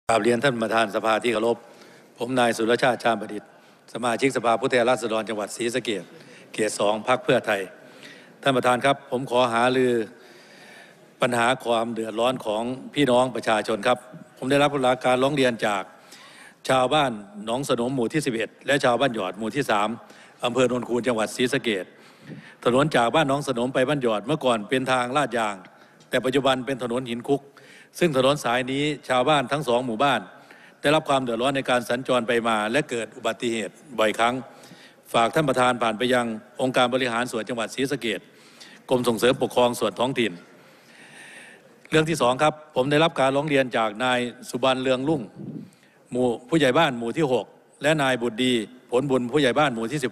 กราบเรียนท่านประธานสภาที่เคารพผมนายสุรชาติชาญประดิษฐ์สมาชิกสภาผู้แทนราษฎรจังหวัดศรีสะเกษเขต 2 พรรคเพื่อไทยท่านประธานครับผมขอหารือปัญหาความเดือดร้อนของพี่น้องประชาชนครับผมได้รับการร้องเรียนจากชาวบ้านหนองสนมหมู่ที่ 11 และชาวบ้านหยอดหมู่ที่ 3อำเภอโนนคูนจังหวัดศรีสะเกษถนนจากบ้านหนองสนมไปบ้านหยอดเมื่อก่อนเป็นทางลาดยางแต่ปัจจุบันเป็นถนนหินคุกซึ่งถนนสายนี้ชาวบ้านทั้ง2หมู่บ้านได้รับความเดือดร้อนในการสัญจรไปมาและเกิดอุบัติเหตุบ่อยครั้งฝากท่านประธานผ่านไปยังองค์การบริหารส่วนจังหวัดศรีสะเกษกรมส่งเสริมปกครองส่วนท้องถิ่นเรื่องที่2ครับผมได้รับการร้องเรียนจากนายสุบรรณเรืองรุ่งหมู่ผู้ใหญ่บ้านหมู่ที่6และนายบุตรดีผลบุญผู้ใหญ่บ้านหมู่ที่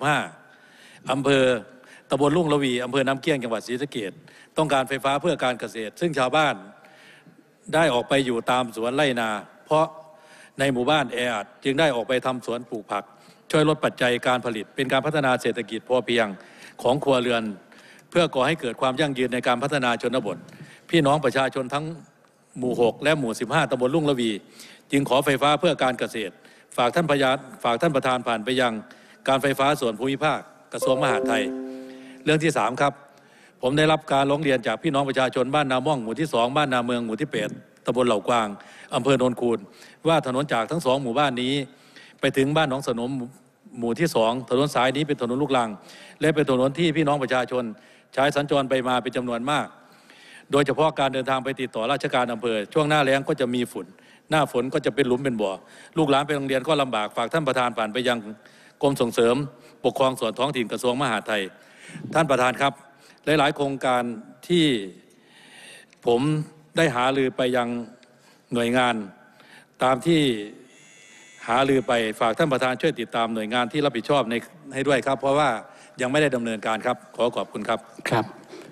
15อำเภอตำบลลุ่งระวีอำเภอน้ำเกี้ยงจังหวัดศรีสะเกษต้องการไฟฟ้าเพื่อการเกษตรซึ่งชาวบ้านได้ออกไปอยู่ตามสวนไร่นาเพราะในหมู่บ้านแออัดจึงได้ออกไปทำสวนปลูกผักช่วยลดปัจจัยการผลิตเป็นการพัฒนาเศรษฐกิจพอเพียงของครัวเรือนเพื่อก่อให้เกิดความยั่งยืนในการพัฒนาชนบทพี่น้องประชาชนทั้งหมู่6และหมู่15ตำบลลุ่งระวีจึงขอไฟฟ้าเพื่อการเกษตรฝากท่านประธานผ่านไปยังการไฟฟ้าส่วนภูมิภาคกระทรวงมหาดไทยเรื่องที่3ครับผมได้รับการร้องเรียนจากพี่น้องประชาชนบ้านนาม่องหมู่ที่2บ้านนาเมืองหมู่ที่8ตำบลเหล่ากวางอำเภอโนนคูนว่าถนนจากทั้ง2หมู่บ้านนี้ไปถึงบ้านหนองสนมหมู่ที่2ถนนสายนี้เป็นถนนลูกรังและเป็นถนนที่พี่น้องประชาชนใช้สัญจรไปมาเป็นจำนวนมากโดยเฉพาะการเดินทางไปติดต่อราชการอำเภอช่วงหน้าแล้งก็จะมีฝุ่นหน้าฝนก็จะเป็นหลุมเป็นบ่อลูกหลานไปโรงเรียนก็ลำบากฝากท่านประธานผ่านไปยังกรมส่งเสริมปกครองส่วนท้องถิ่นกระทรวงมหาดไทยท่านประธานครับหลายๆโครงการที่ผมได้หารือไปยังหน่วยงานตามที่หารือไปฝากท่านประธานช่วยติดตามหน่วยงานที่รับผิดชอบให้ด้วยครับเพราะว่ายังไม่ได้ดำเนินการครับขอขอบคุณครับครับ